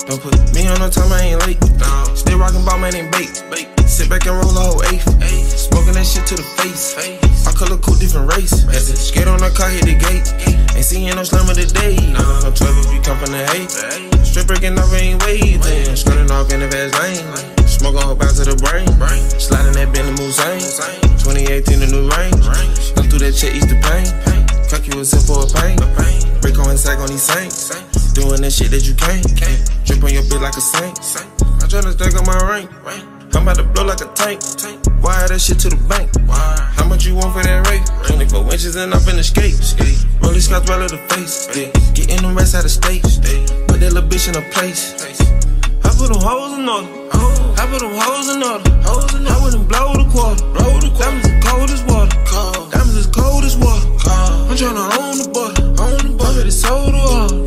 Don't put me on no time, I ain't late. Stay rockin' ball, man, ain't bait. Sit back and roll a whole eighth. Smoking that shit to the face. I color cool, different race. Skate on the car, hit the gate. Ain't seeing no slammer today. No 12 if you come from the hate. Strip breaking off, ain't waiting. Skirting off in the fast lane. Smoke on bounce to the brain. Sliding that Bentley Moussain. 2018, the new range. Go through that shit, ease the pain. Fuck you a sip for a pain. Break on and sack on these saints. Doing that shit that you can't. Drip on your bitch like a saint. I tryna stack on my rank. I'm about to blow like a tank. Wire that shit to the bank. How much you want for that rate? 24 inches and up in the skate. Rolling scotch well of the face. Getting them rest out of state. Put that little bitch in a place. I put them hoes in order. I put them hoes in order. I wouldn't blow the quarter. Diamonds as cold as water. Diamonds as cold as water. I'm tryna own the border. I'm ready to sold the water.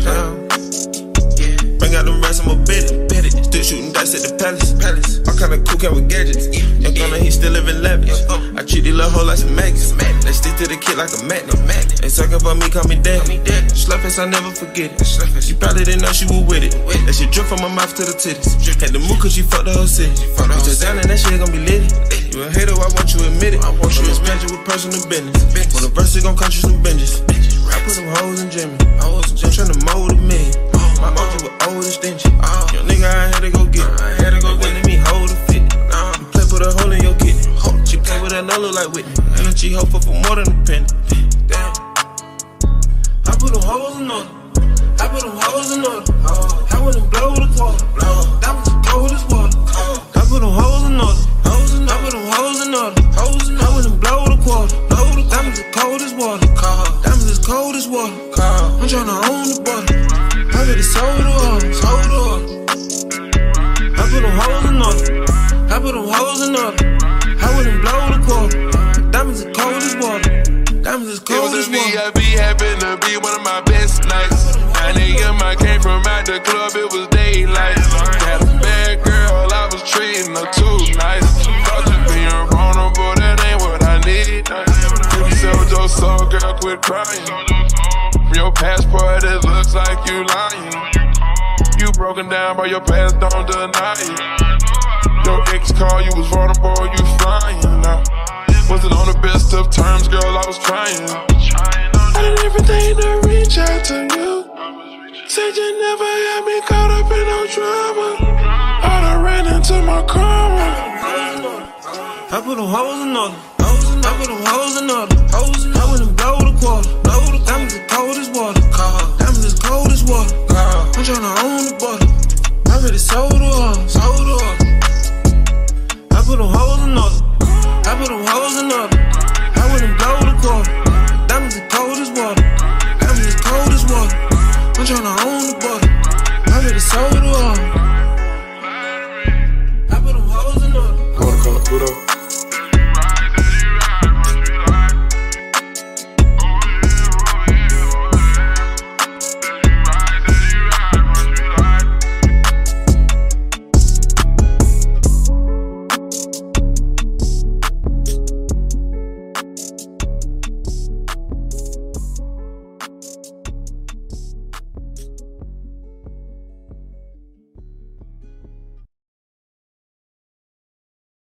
Bring out the rest of my bed. Still shooting dice at the palace. All kind of cool can with gadgets. Young Gunna, he still living lavish. I treat these little hoes like some maggots. They stick to the kid like a magnet. They suckin' for me, call me daddy. Slurpers, I never forget it. She probably didn't know she was with it. That shit drip from my mouth to the titties. Had to move cause she fucked the whole city. Put your down and that shit gon' be lit. You a hater, I want you to admit it. I want you to spend you with personal business. When the verse gon' cut you some binges. I put them hoes in Jimmy. I'm tryna mold a million. My OG was old and stingy. Young nigga, I had to go get it. Let me hold a fit. You play, put a hole in your kidney. She play with that no look like Whitney. And she hope for more than a penny. Damn. I put them hoes in order. I put them hoes in order. I wouldn't blow the quarter. Diamonds as cold as water. I put them hoes in order. I put them hoes in order. I wouldn't blow the quarter. Diamonds as cold as water. Diamonds as cold as water. I'm tryna own the border. I really sold the water. I put them hoes in order. I put them hoes in order. I wouldn't blow the quarter. Diamonds as cold as water. Diamonds as cold as water. It was a VIP, happened to be one of my best nights. 9 AM, I came from out the club, it was daylight. Had a bad girl, I was treating her too nice. Thought you being vulnerable, that ain't what I need. If you sell your soul, girl, quit crying. From your passport, it looks like you lying. You broken down by your past, don't deny it. Your ex called, you was vulnerable, you flying now. Wasn't on the best of terms, girl, I was trying. I did everything to reach out to you. Said you never had me caught up in no drama. I done ran into my karma. I put them hoes in order. I put them hoes in order. I wouldn't blow the quarter. Diamonds as cold as water. Diamonds as cold as water. I'm tryna own the border. I really sold the water. I put them hoes in order. I put them hoes in order. I wouldn't blow the quarter. Diamonds as cold as water. Diamonds as cold as water. I'm tryna own the border.